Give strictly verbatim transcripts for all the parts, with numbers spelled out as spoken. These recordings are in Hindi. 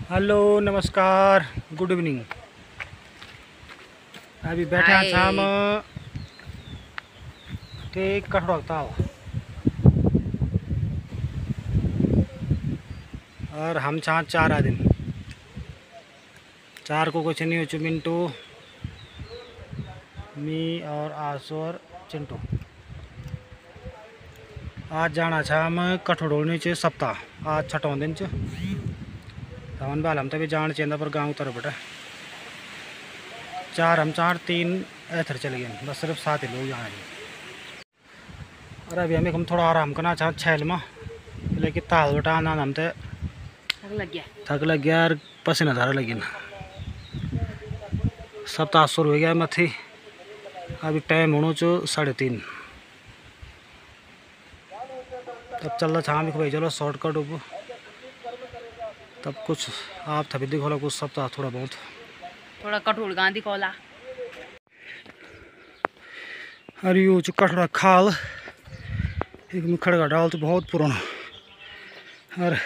हेलो नमस्कार गुड इवनिंग। अभी बैठे हैं शाम ठीक कठड़ता और हम छा चार आ दिन चार को कुछ नहीं हो मिंटू मी और आसो और चिंटू। आज जाना छा हम कठड़ोनी च सप्ताह आज छठों दिन च हमन बाल हम तभी जान चाहिए पर गांव तरफ बेटा चार हम चार तीन ऐथर चले गए बस सिर्फ सात ही लोग जाना चाहिए। और अभी हमें हम थोड़ा आराम करना चाह छैल में लेकिन ताल बेटा आना हम तो थक लग गया थक लग गया और पसीना धारा लगी ना सप्ताह शुरू हो गया मथी। अभी टाइम होना चो साढ़े तीन तब चल रहा था हम भाई चलो शॉर्टकट हो तब कुछ आप थभी दिखोला कुछ सप्ताह थोड़ा बहुत थोड़ा कठोर गांधी कोला अरे यो जो कठड़ा खाल एक में खड़गा डाल तो बहुत पुराना और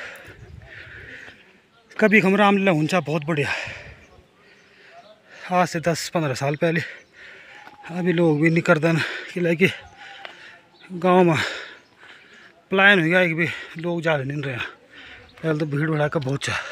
कभी हम रामलीला हुंचा बहुत बढ़िया आज से दस पंद्रह साल पहले। अभी लोग भी नहीं करते कि कि गांव में पलायन हो गया कि भी लोग ज़्यादा नहीं रहे पहले तो भीड़ भड़ा का बहुत चा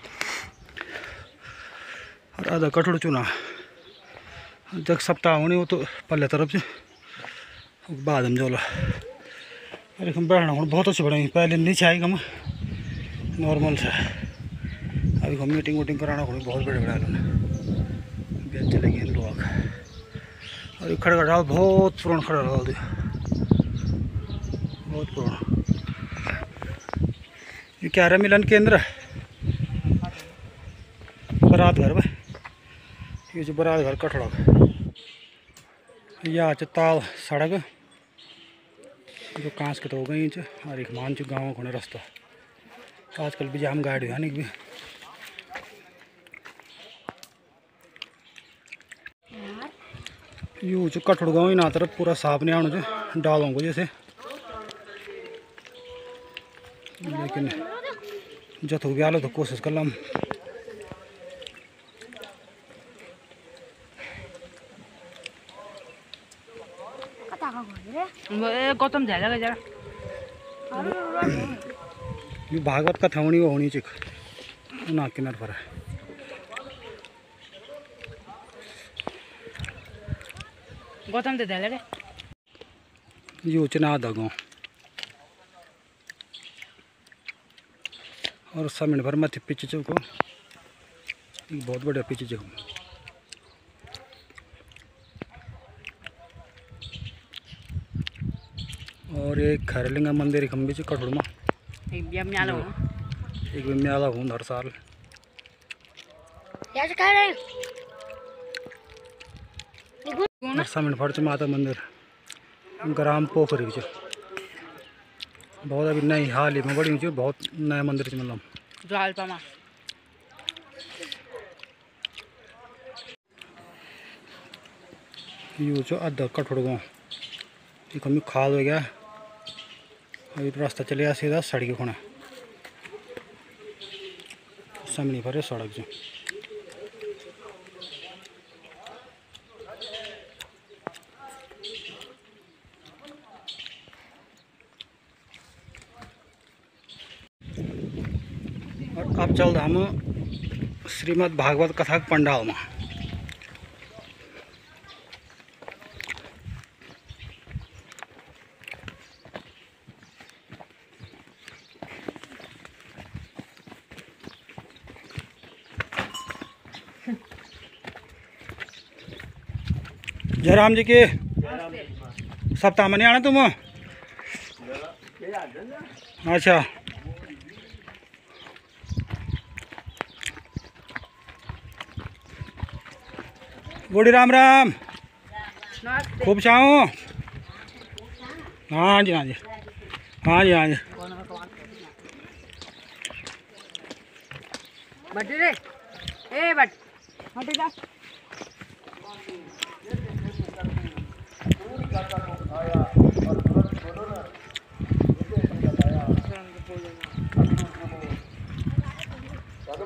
और आधा कठोर चुना जब सप्ताह होने वो तो पल्ले तरफ से बाद हम जोला अरे हम बैठना हूँ बहुत अच्छे बड़े पहले नहीं चाहिए हम नॉर्मल से अभी हम मीटिंग वूटिंग कराना हो बहुत बड़े बड़े बेच चले गए लोग। और खड़गा डाल बहुत पुराना खड़ा डाल दिया बहुत पुराना। ये क्या रहा मिलन केंद्र बारात घर में ये जो बारात घर कठड़ा यहाँ च ताल सड़क जो कांस के तो हो गई और एक मान चु गाँव को रास्ता आजकल भी जाम गाड़ी है नहीं भी यू जो कठड़ गाँव ना तरफ पूरा साफ नहीं आना जो डालों को जैसे लेकिन जतो भी आलो तो कोशिश कर लम गौतम जाएगा जरा ये भागवत कथा होनी वो होनी चिक ना किनार पर है गौतम दे दे रे यो चना दगो और समिन भर मत पीछे चौको बहुत बढ़िया पीछे चौक और एक खैरलिंगा मंदिर एक हम भी कठोर में एक भी म्याला हो एक भी म्याला हूँ हर साल यार कह रहे और समिन फर्च माता मंदिर ग्राम पोखरी जो बहुत अभी नई हाल ही में बड़ी जो बहुत नया मंदिर मतलब जाल पामा यू जो अद्धा कठोर गाँव एक हमें खाल हो गया अभी रास्ता चले गया सीधा सड़क खोना सामने पर सड़क जो और अब चल हम श्रीमद् भागवत कथा पंडाल में जयराम जी के सप्ताह में नहीं आना तुम अच्छा बूढ़ी राम राम खूब चाहो हाँ जी हाँ जी हाँ जी हाँ जी बट रे ए बट हट जा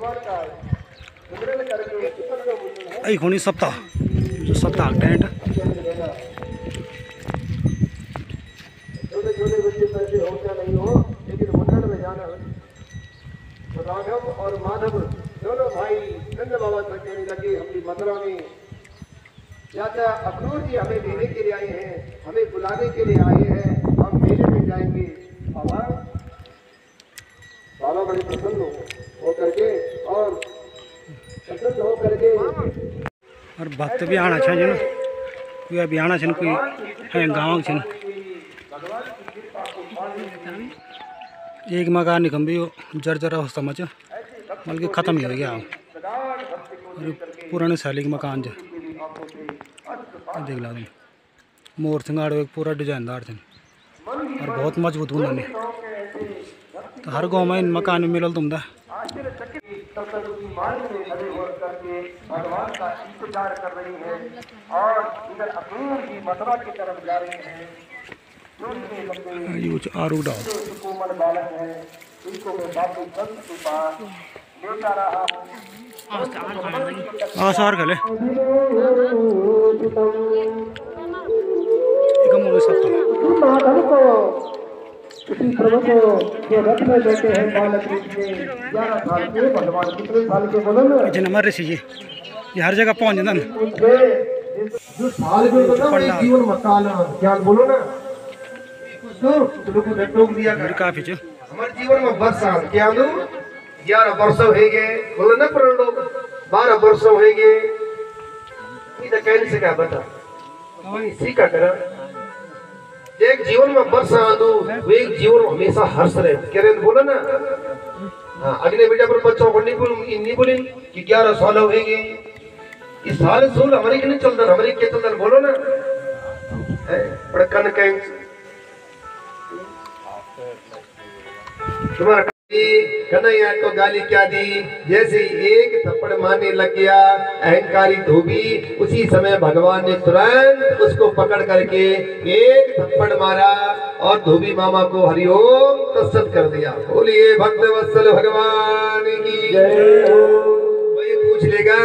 आई होनी सप्ताह जो सप्ताह टेंट राघव और माधव दोनों भाई नंद बाबा तक कहने लगे अपनी मथुरा में चाचा अखनूर जी हमें लेने के लिए आए हैं, हमें बुलाने के लिए आए हैं, हम मेले में जाएंगे। बाबा बाबा बड़े प्रसन्न हो होकर के और प्रसन्न हो करके और भक्त भी आना चाहिए ना कोई अभी आना चाहिए कोई है गाँव छन एक मकान निकम भी जर्जर अवस्था में बल्कि ख़त्म ही हो गया और पुराने शैली के मकान जो देख ला मोर सिंगाड़ पूरा डिजाइनदार थे और बहुत मजबूत उन्होंने तो हर गाँव में इन मकान में मिलल तुम भगवान का इंतजार कर रही है और इधर अखनूर की मथुरा की तरफ जा रही है। आरू डाल कोमल बालक है, इनको मैं बापू संत के पास लेता रहा हूँ। आसार खले माधव को किसी प्रभु को जो रथ में बैठे हैं बालक रूप में ग्यारह साल के भगवान कितने साल के बोलो ना नंबर ऋषि जी ये हर जगह पहुंच जाता जो साल में बताओ एक जीवन मसाला क्या बोलो ना तो तुमको टोक दिया कर काफी जो हमारे जीवन में वर्ष क्या दो ग्यारह वर्ष हो गए बोलो ना पर लोग बारह वर्ष हो गए इधर कहने से क्या बता सीखा कर एक जीवन में वर्ष आदो वो एक जीवन में हमेशा हर्ष रहे कह बोलो ना हाँ अगले बेटा पर बच्चों को नहीं बोल नहीं बोले कि ग्यारह साल हो गए इस साल सोल हमारे के नहीं चलता हमारे के चलता बोलो ना बड़ा कन कहें तुम्हारा कन्हैया तो गाली क्या दी जैसे एक थप्पड़ मारने लग गया अहंकारी धोबी उसी समय भगवान ने तुरंत उसको पकड़ करके एक थप्पड़ मारा और धोबी मामा को हरिओम तत्सत कर दिया। बोलिए भक्त वत्सल भगवान की जय हो। वही पूछ लेगा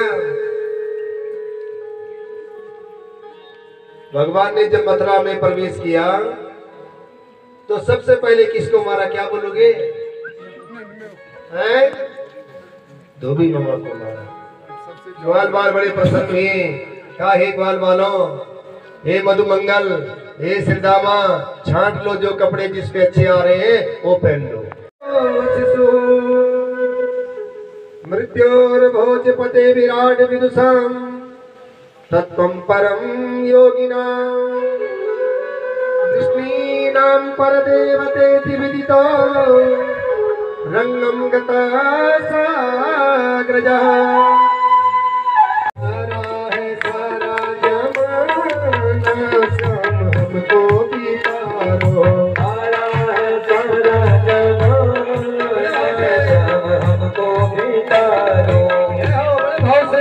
भगवान ने जब मथुरा में प्रवेश किया तो सबसे पहले किसको मारा क्या बोलोगे हैं? धोबी मामा को मारा। ग्वाल बाल बड़े प्रसन्न हुए क्या हे ग्वाल बालो हे मधुमंगल हे सिरदामा छांट लो जो कपड़े जिसपे अच्छे आ रहे हैं वो पहन लो। मृत्योर भोजपते विराट विदुषाम तत्वं परम योगिना कृष्णीनां परदेवतेति विदितो रंगम गता साग्रजः सारा है सारा जमाना श्याम हमको पितारो सारा है सारा जमाना श्याम हमको पितारो भाव से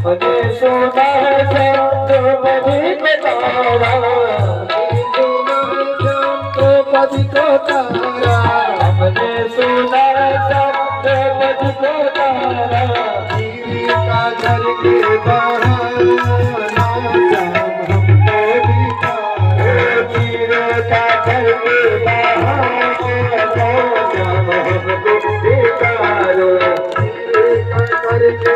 हमने सुना है श्याम द्रौपदी को तारा, द्रौपदी को तारा, हमने सुना है श्याम द्रौपदी को तारा, गिरी का घर के बाहर हमको भी तारा, गिरी का घर के बाहर हमको भी तारा, गिरी का घर के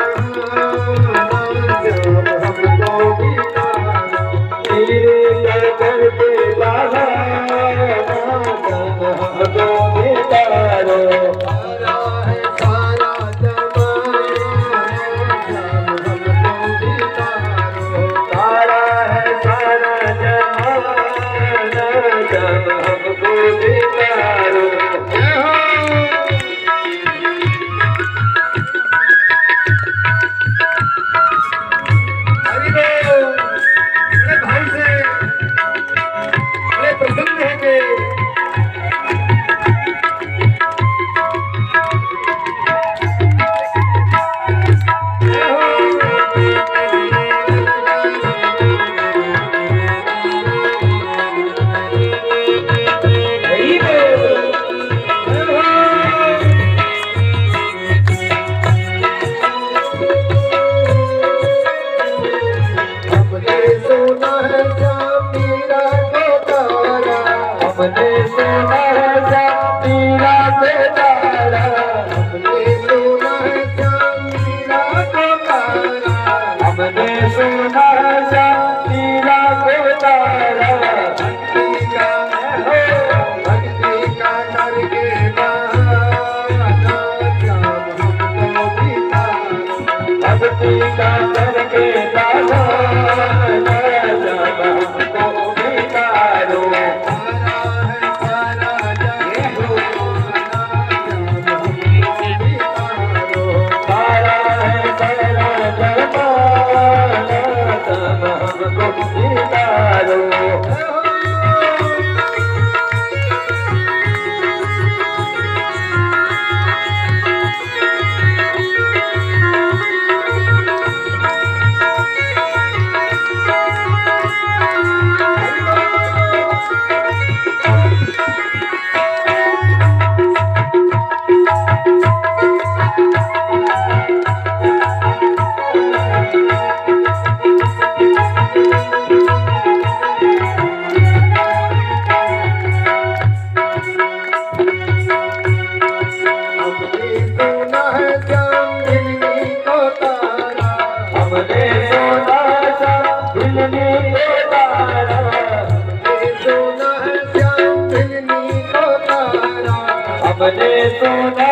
हमने सुना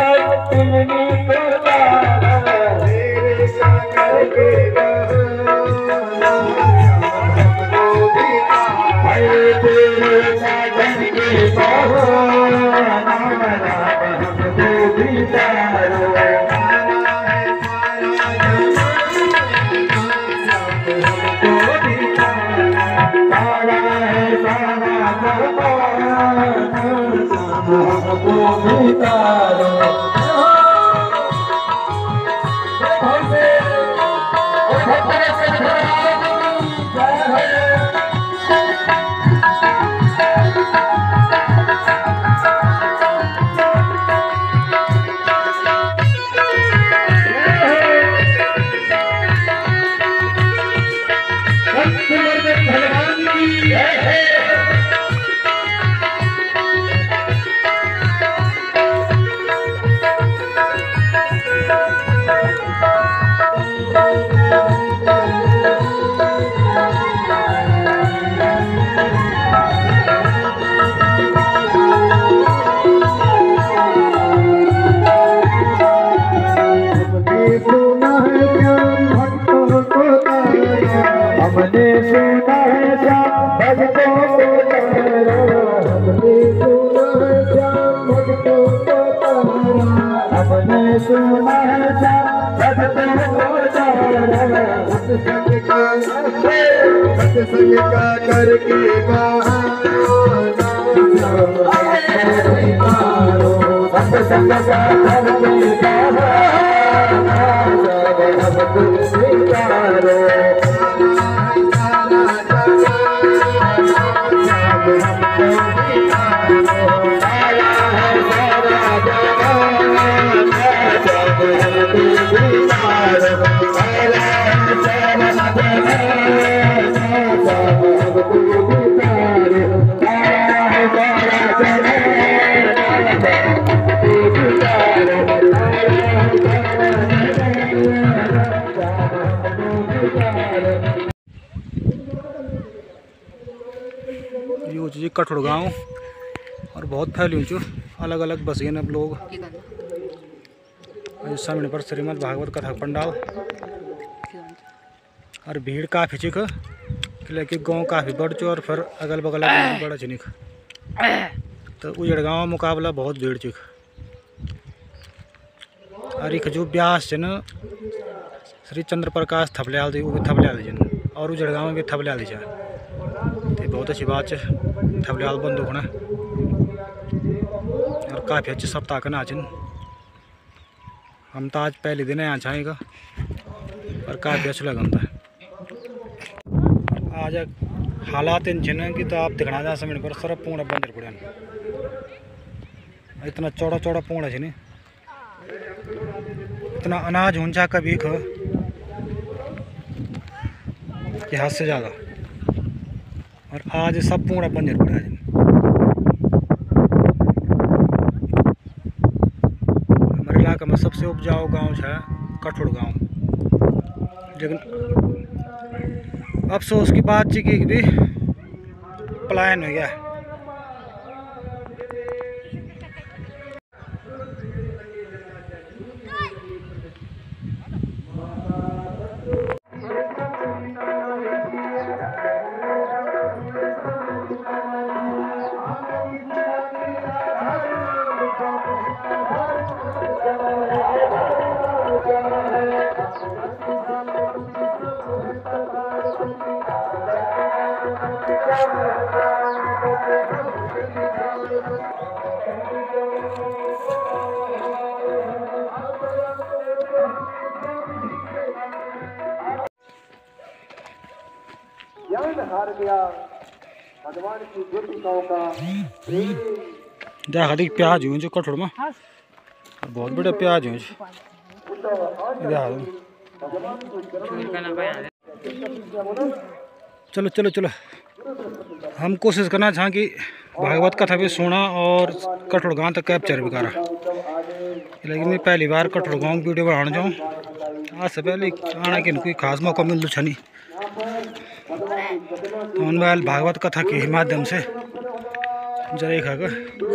सब दिलनी को तारा, तेरे सागर के बहाना हमको भी तारा, तेरे सागर के बहाना हमको भी तारा, हमने सुना है श्याम भक्तों को तारा, हमने सुना है श्याम भक्तों को तारा, हमने सुना है श्याम भक्तों को तारा, सत्संग का सत्संग का करके बहाना सत्संग का करके बहाना हमको स्वीकारो यूँ जी कठोर गाँव और बहुत फैली चु अलग अलग बस गए अब लोग सामने पर श्रीमद् भागवत कथा पंडाल और भीड़ काफ़ी चिक लेकिन गांव काफ़ी बड़ चु और फिर अगल बगल बड़ा चिनिक तो उजड़ गाँव मुकाबला बहुत भीड़ चिक और एक जो ब्यास जन श्री चंद्र प्रकाश थपलियाल थी वो भी थपलियाल जन और उजड़ गाँव में भी थपलियाल जा तो बहुत अच्छी बात है थपलियाल बंद होना और काफ़ी अच्छे सप्ताह का नाचन हम तो आज पहले दिन यहाँ छाएगा और काफ़ी अच्छा लगा था आज हालात इन जिन की तो आप दिखना जा समय पर सरफ पूरा बंदर पड़ा इतना चौड़ा चौड़ा पूरा है इतना अनाज ऊंचा का भी ख कि हद से ज़्यादा और आज सब पूरा बंजर पड़ा है। हमारे इलाका में सबसे उपजाऊ गांव है कठोर गांव, लेकिन अफसोस की बात थी कि भी पलायन हो गया। ज्ञान हार गया भगवान की ज्योतिकाओं का प्रेम। देखा देख प्याज हुए जो कठोर में बहुत बड़े प्याज हुए। चलो चलो चलो हम कोशिश करना चाहें कि भागवत कथा भी सुना और कठोर गांव तक कैप्चर भी करा, लेकिन मैं पहली बार कठोर गांव की वीडियो बनाना चाहूँ। आज से पहले आना कि कोई खास मौका मिल छनी तो मोबाइल भागवत कथा के माध्यम से जरा खाकर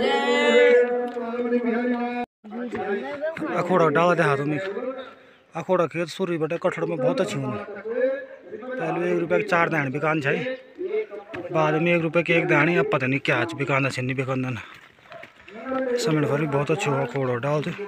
अखोड़ा डाला दे हाथों में। अखोड़ा खेत सूर्य बटे कठोर में बहुत अच्छी होंगी। पहले एक रुपये के चार दाने बिकान चाहिए, बाद में एक रुपये के एक दानी। अब पता नहीं क्या आज बिकाना से नहीं बिकाना ना समय पर भी बहुत अच्छे हुआ अखोड़ा डाल दे।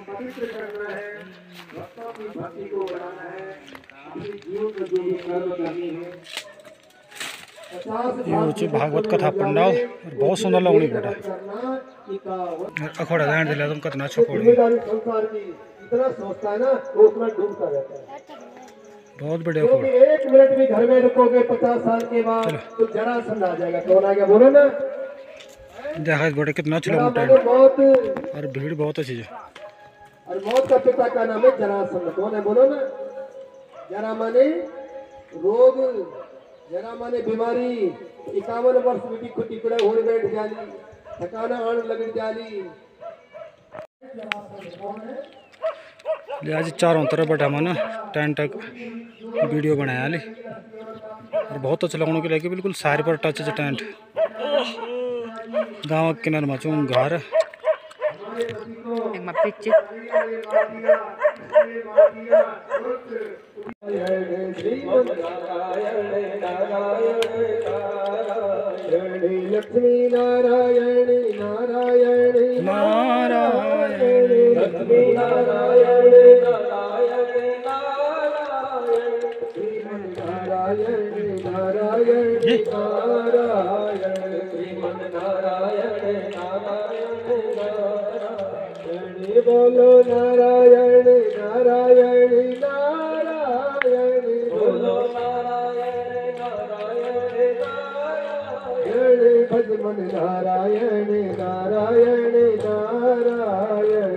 ये होची भागवत कथा पंडाल और बहुत सुंदर लगनी बेटा। अखोड़ा दान दिला तुम कितना अच्छा कोड़ी इतना सोचता है ना वो उतना डूबता रहता है। बहुत बढ़िया कोड़ी। एक मिनट भी घर में रुकोगे पचास साल के बाद तो जरा समझ आ जाएगा कौन आ गया बोलो ना। देखा बेटे कितना अच्छा मोटा बहुत और भीड़ बहुत अच्छी है। और मौत का पिता का नाम है जरासंध। कौन है बोलो ना। जरा माने रोग, जरा माने बीमारी। इक्यावन वर्ष बेटी खुटी पड़े होड़ बैठ जाली, थकाना आने लग जाली। आज चारों तरफ बैठा मैंने टेंट तक वीडियो बनाया ली और बहुत अच्छा लगने के लिए बिल्कुल सारे पर टच है टेंट। गाँव के किनारे में चूँ घर लक्ष्मी नारायण नारायण नारायण लक्ष्मी नारायण नारायण नारायण नारायण नारायण श्रीमन नारायण नारायण नारायण बोलो नारायण नारायण नारायण। लक्ष्मण नारायण नारायण नारायण।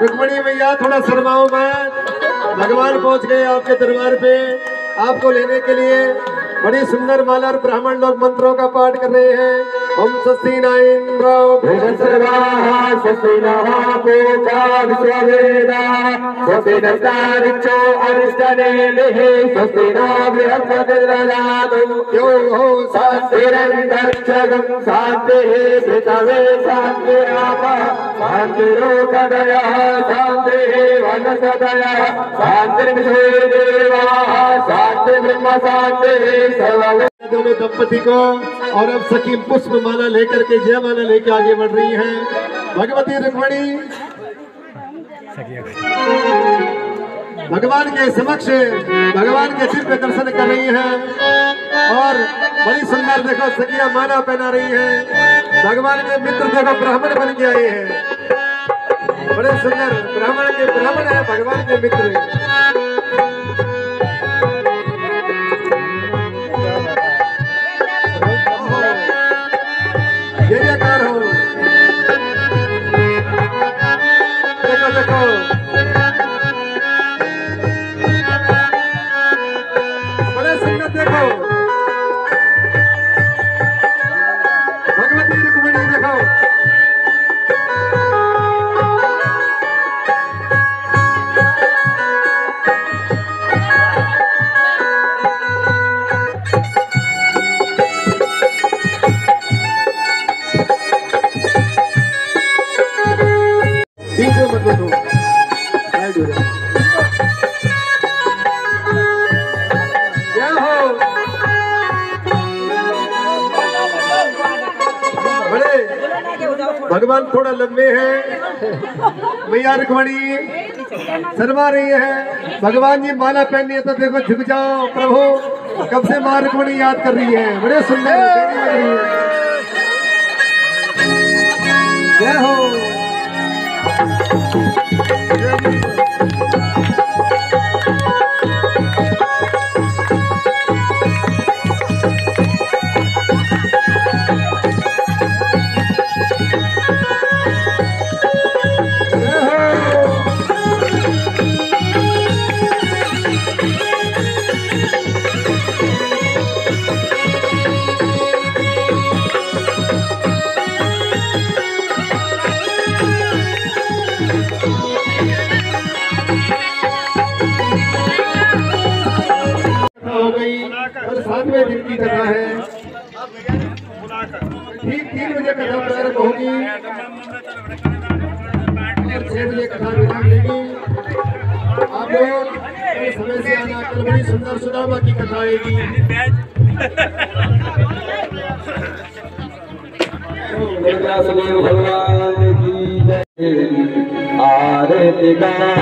रुक्मणी मैया थोड़ा शर्माओ मत, भगवान पहुंच गए आपके दरबार पे आपको लेने के लिए। बड़ी सुंदर माला और ब्राह्मण लोग मंत्रों का पाठ कर रहे हैं। ओम स्वस्ति न इंद्रो बृहस्पतिर्वाः स्वस्ति नः पूजा विश्ववेदाः स्वस्ति नस्तारिक्षो अरिष्टनेमिः स्वस्ति न बृहस्पतिर्दधातु यो हो शान्तिरन्तरिक्षगं शान्तिः पृथिवी शान्तिरापः शान्तिरोषधयः शान्तिः वनस्पतयः शान्तिर्विश्वेदेवाः शान्तिर्ब्रह्म शान्तिः दोनों दंपति को और अब सखी पुष्प माला लेकर के जय माला लेके आगे बढ़ रही हैं। भगवती रुक्मणी भगवान के समक्ष भगवान के दिव्य दर्शन कर रही हैं और बड़ी सुंदर देखो सखियां माला पहना रही हैं। भगवान के मित्र देखो ब्राह्मण बन के आए हैं, बड़े सुंदर ब्राह्मण के ब्राह्मण है भगवान के मित्र। जयकार हो देखो देखो बड़े सुंदर देखो भगवती रुक्मणी देखो भगवान थोड़ा लंबे हैं, मैया रुक्मणी शर्मा रही है। भगवान जी माला पहनी है तो देखो झुक जाओ प्रभु, कब से माँ रुक्मणी याद कर रही है, बड़े सुंदर लग रही है। जय हो सातवें दिन की कथा है, ठीक तीन बजे कथा प्रारंभ होगी, छह बजे कथा विराम लेगी। आप लोग समय से आना, कल बड़ी सुंदर सुदामा की कथा आएगी। भगवान की जय आरती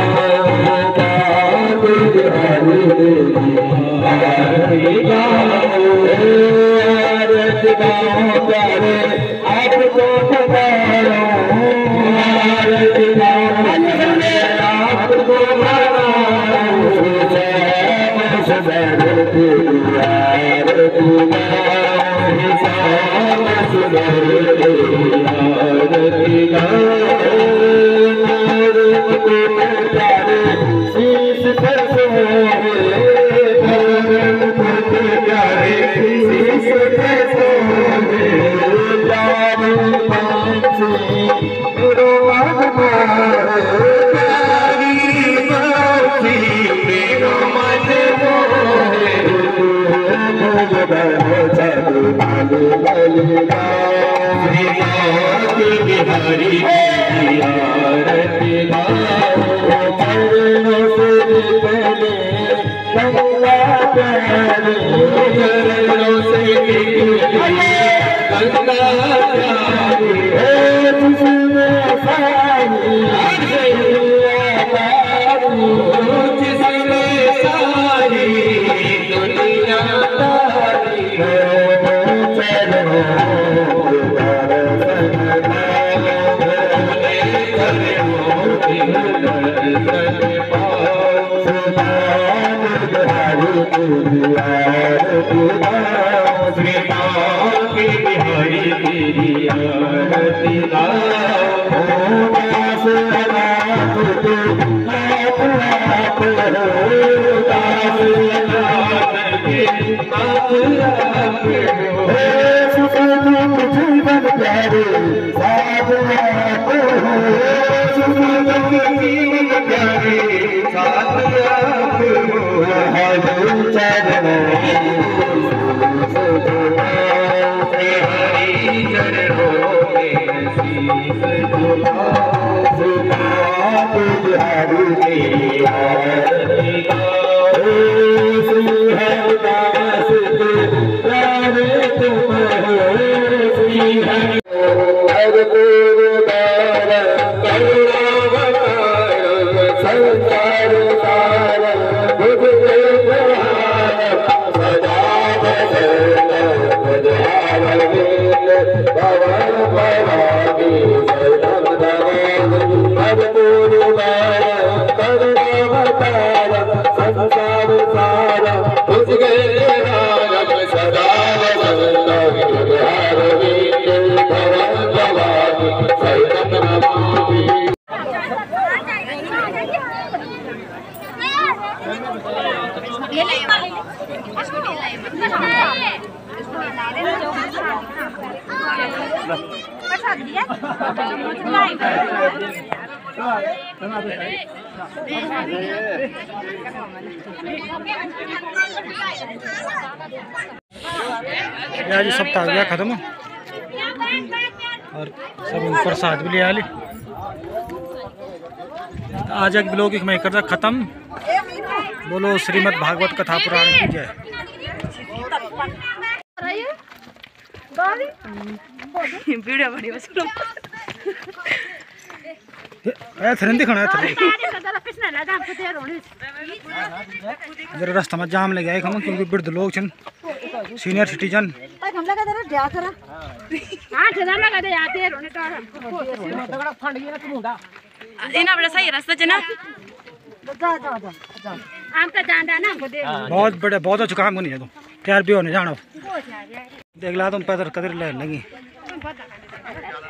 आपको बिहारी आज सप्ताह हो गया खत्म और सब प्रसाद भी ले आली। आज एक ब्लॉग मैं कर रहा खत्म। बोलो श्रीमद् भागवत कथा पुराण की जय। वीडियो बड़ी बस ए थरन दिखाना है थरन जरा रास्ता में जाम लग गया हम क्योंकि वृद्ध लोग छन सीनियर सिटीजन हम लगा दे जा करा हां ठेला लगा दे आते रोने तो तगड़ा फंड गया तुम हुंदा इना बड़ा सही रास्ता च ना जा जा जा आम का जांदा ना हमको दे बहुत बड़े बहुत अच्छा काम नहीं है तो तैयार भी होने जाना देख ला तुम पैदल कदर ले लगी